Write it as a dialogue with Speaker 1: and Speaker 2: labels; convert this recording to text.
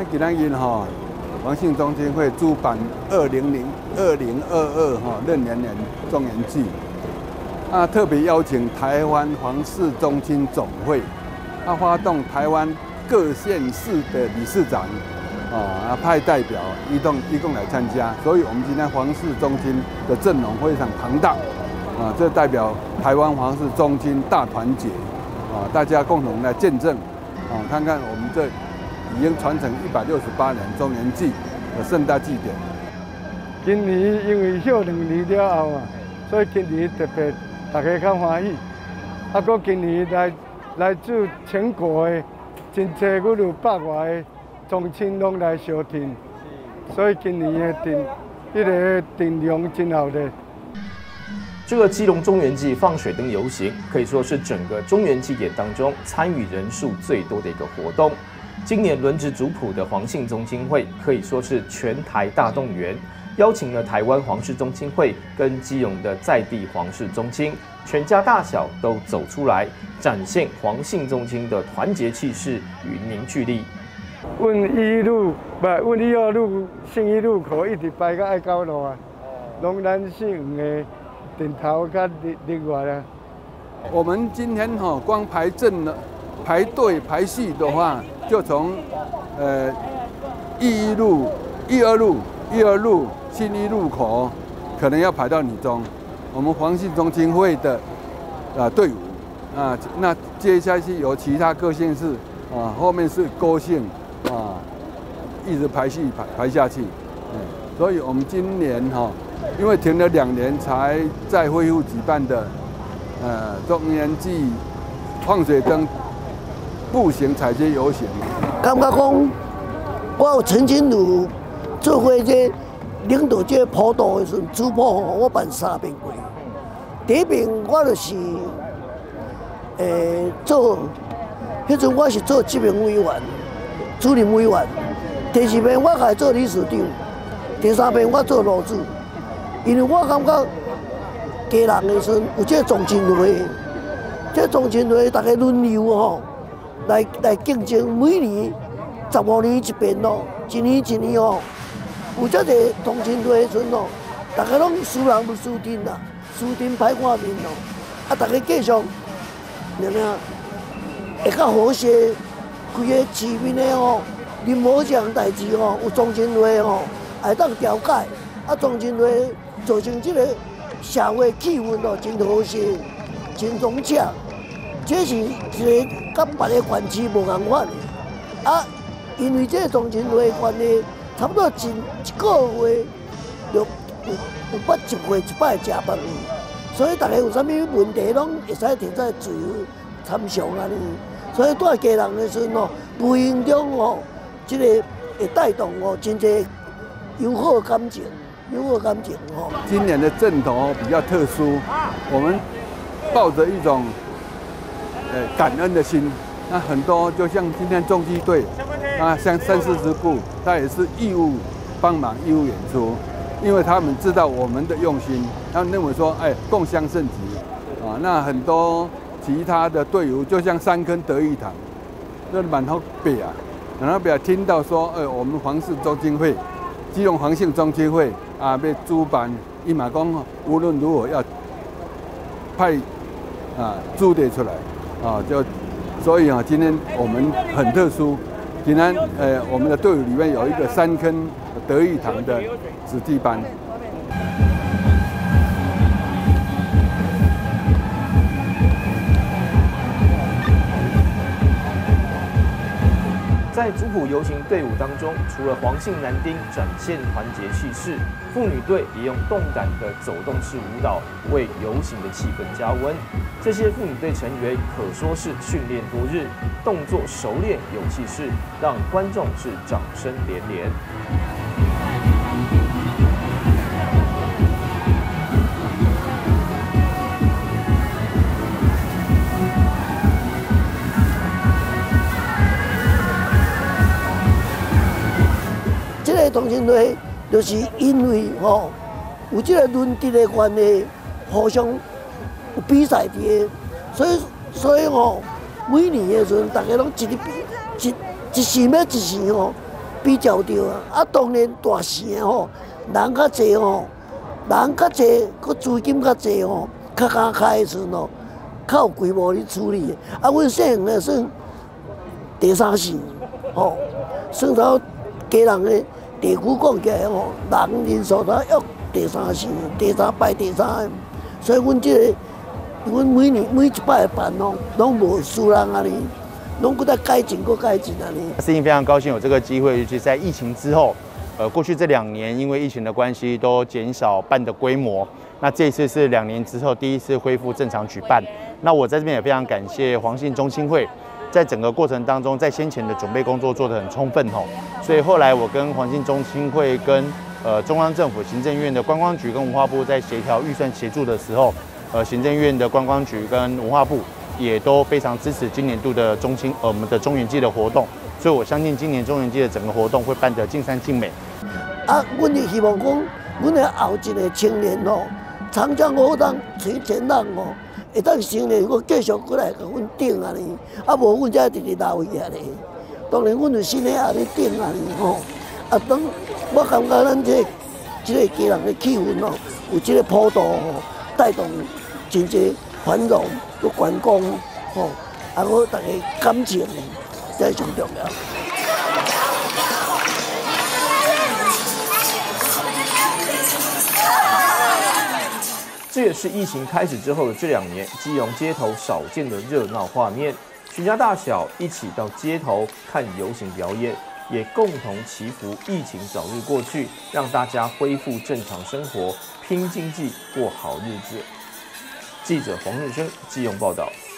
Speaker 1: 今仔日黄姓中心会主办2022闰年中元祭，特别邀请台湾黄氏宗亲总会，发动台湾各县市的理事长，派代表一共来参加，所以我们今天黄氏宗亲的阵容非常庞大，这代表台湾黄氏宗亲大团结，大家共同来见证，看看我们这已经传承168年中元祭的盛大祭典。
Speaker 2: 今年因为休2年了后所以今年特别大家较欢喜。搁今年来自全国的真济有100外个宗亲拢来相挺，所以今年的阵容真好的。
Speaker 3: 这个基隆中元祭放水灯游行可以说是整个中元祭典当中参与人数最多的一个活动。今年轮值主普的黄姓宗亲会可以说是全台大动员，邀请了台湾黄氏宗亲会跟基隆的在地黄氏宗亲，全家大小都走出来，展现黄姓宗亲的团结气势与凝聚力。
Speaker 2: 阮1路信义路口一直排到爱高路啊，拢咱姓黄的顶头甲另外啦。
Speaker 1: 我们今天光排阵了。排队排序的话，就从12路信义路口，可能要排到女中。我们黄姓宗亲会的队伍那接下去由其他各县市后面是郭姓一直排序排下去。所以我们今年因为停了2年才再恢复举办的中元祭放水灯步行踩街游行，
Speaker 4: 感觉讲，我有曾经有做过这领导这普渡的时候，主普我办3遍过。第一遍我就是做，迄阵我是做执行委员、主任委员。第2遍我开始做理事长，第3遍我做路主。因为我感觉家人的时候有这宗亲会，这宗亲会大家轮流来竞争，每年15年一遍一年一年有这个宗亲会的时候大家拢输人不输阵啦，输阵歹看面大家继续，会较和谐，规个市民的任何一项代志有宗亲会会当调解，宗亲会造成这个社会气氛真和谐，真融洽。这是一个甲别个县市无同款的因为这个宗亲会关系，差不多一个月就有捌1回1摆食饭，所以大家有啥物问题，拢会使提出自由参详安尼。所以带家人的时候无形中这个会带动真侪友好感情。
Speaker 1: 今年的阵头比较特殊，我们抱着一种感恩的心，那很多就像今天重机队像30-40部，他也是义务帮忙义务演出，因为他们知道我们的用心，他们认为说共襄盛举那很多其他的队伍就像3坑德义堂，就满头北听到说我们黄氏宗亲会、基隆黄姓宗亲会要主办，伊嘛讲无论如何要派朱队出来。所以今天我们很特殊，今天我们的队伍里面有一个3坑德义堂的子弟班。
Speaker 3: 在主普游行队伍当中，除了黄姓男丁展现团结气势，妇女队也用动感的走动式舞蹈为游行的气氛加温。这些妇女队成员可说是训练多日，动作熟练有气势，让观众是掌声连连。
Speaker 4: 这个宗亲会就是因为有这个轮值的关系，互相有比赛的，所以每年的时候，大家拢一时要一时比较着啊。当然大城吼，人较济吼，人较济，佮资金较济吼，较敢开的时阵吼，较有规模去处理。啊，阮细汉咧算第三线，吼，算到家人的地区讲起来吼，人人数都约第三线，第三排第三。所以阮即个，阮每年每一摆的办吼，拢无输人安尼。拢搁再改进，搁改进安尼。
Speaker 5: 事情非常高兴有这个机会，尤其在疫情之后，过去这2年因为疫情的关系都减少办的规模，那这一次是2年之后第一次恢复正常举办。那我在这边也非常感谢黄信中心会，在整个过程当中，在先前的准备工作做得很充分吼，所以后来我跟黄信中心会跟中央政府行政院的观光局跟文化部在协调预算协助的时候，行政院的观光局跟文化部也都非常支持今年度的我们的中元祭的活动，所以我相信今年中元祭的整个活动会办得尽善尽美。
Speaker 4: 啊，阮就希望讲，阮的后一个青年吼，长江好当吹前浪吼，会当成年佫继续过来甲阮顶安尼，啊无阮才直直留伊安尼。当然，阮就新的安尼顶安尼吼，啊当我感觉咱这个家人的气氛吼，有这个普渡吼，带动真济繁荣。个观光吼，啊，我大家感情，这上重要。
Speaker 3: 这也是疫情开始之后的这2年，基隆街头少见的热闹画面。全家大小一起到街头看游行表演，也共同祈福疫情早日过去，让大家恢复正常生活，拼经济，过好日子。记者黄日升基隆报道。